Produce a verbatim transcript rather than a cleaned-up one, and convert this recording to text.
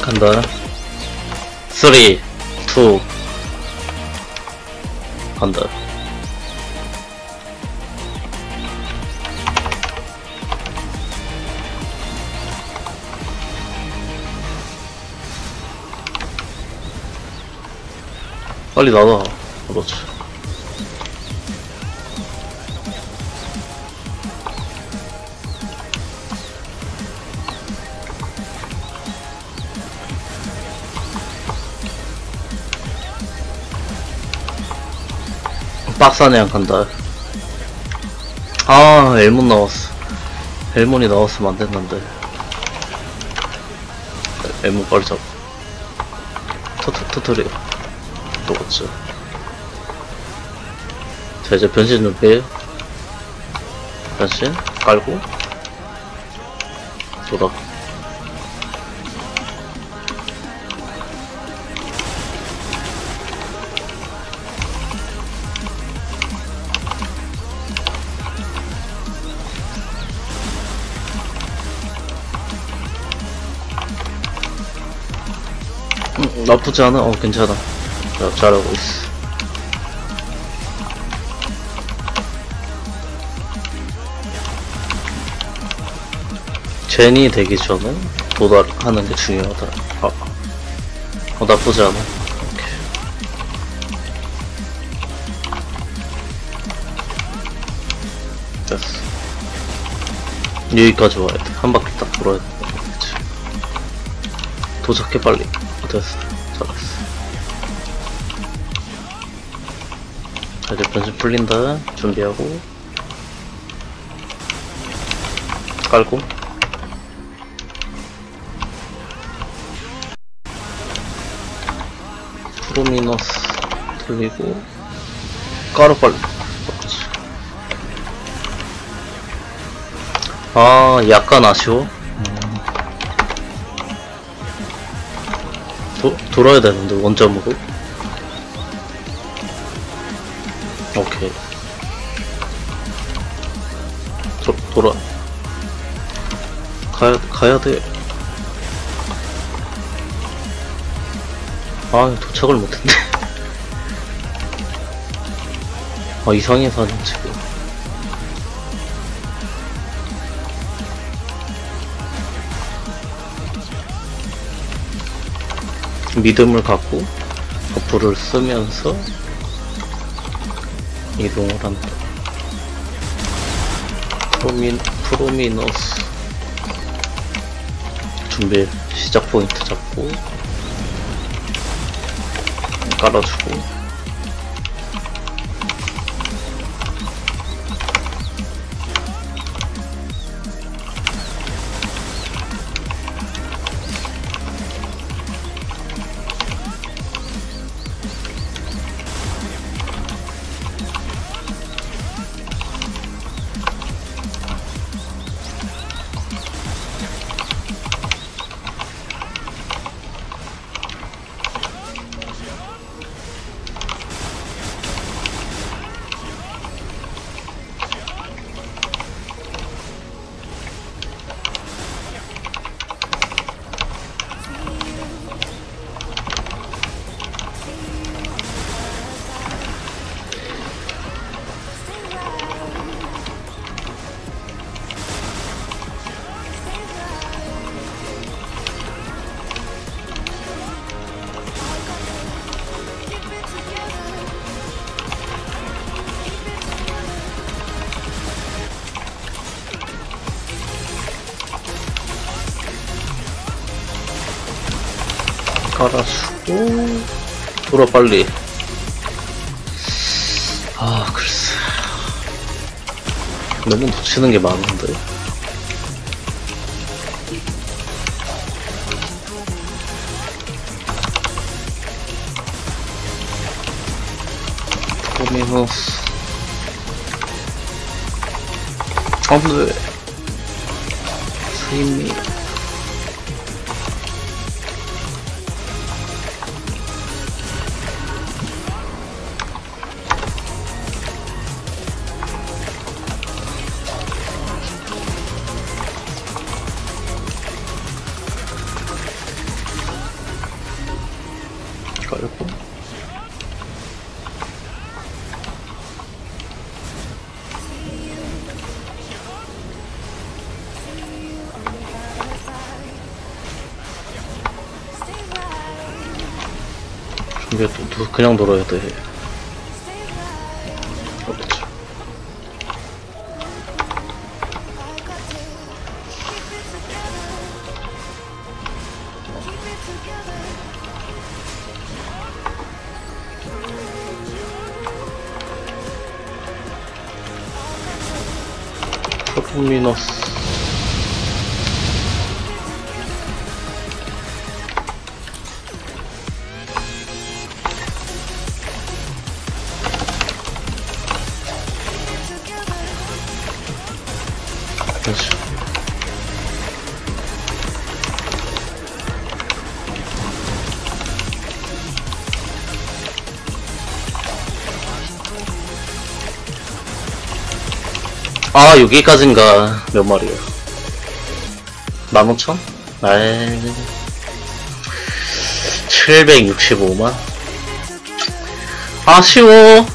간다. 쓰리, 투, 간다. 빨리 나와. 그렇지. 박사냥 간다. 아, 엘몬 나왔어. 엘몬이 나왔으면 안 됐는데. 엘몬 빨리 잡아. 터트, 터트려. 똑같죠. 자, 이제 변신 준비. 변신 깔고 돌아. 음, 나쁘지 않아. 어, 괜찮아. 자, 잘하고 있어. 제니 되기 전에 도달하는 게 중요하다. 아, 어, 나쁘지 않아. 오케이. 됐어. 여기까지 와야 돼. 한 바퀴 딱 돌아야 돼. 그치. 도착해, 빨리. 됐어. 잘했어. 자, 이제 변신 풀린다. 준비하고. 깔고. 프로미너스 돌리고. 깔아, 빨리. 그렇지. 아, 약간 아쉬워. 도, 돌아야 되는데, 원점으로. 오케이. 도, 돌아. 가야, 가야 돼. 아, 도착을 못했네. 아, 이상해, 사진 지금. 믿음을 갖고 버프를 쓰면서 이동을 한다. 프로미, 프로미너스 준비. 시작 포인트 잡고 깔아주고. 깔아주고 돌아 빨리. 아, 글쎄, 너무 놓치는 게 많은데. 포미너스 안돼. 스윗미. 빨고. 이게 또, 또 그냥 놀아야 돼. 그렇지. 프로미너스. 그렇지. 아, 여기까지인가. 몇 마리야? 만 오천? 에이. 칠백육십오만? 아쉬워.